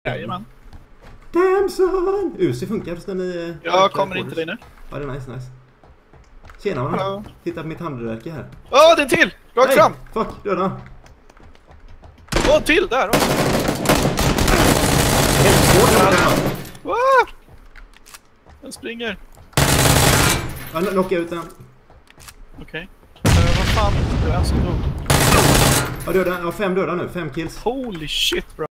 Jajamän. Damn son! Uzi funkar förresten i... Jag kommer inte dig nu. Ja, det är nice. Tjena man. Hallå. Titta på mitt handverke här. Åh, det är en till! Rakt fram! Fuck, döda. Åh, till där! Åh. Helt svårt. Den springer. Ja, knockar ut den. Okej. Vad fan? Det är en som dog. Ja, döda. Ja, 5 döda nu. 5 kills. Holy shit, bro.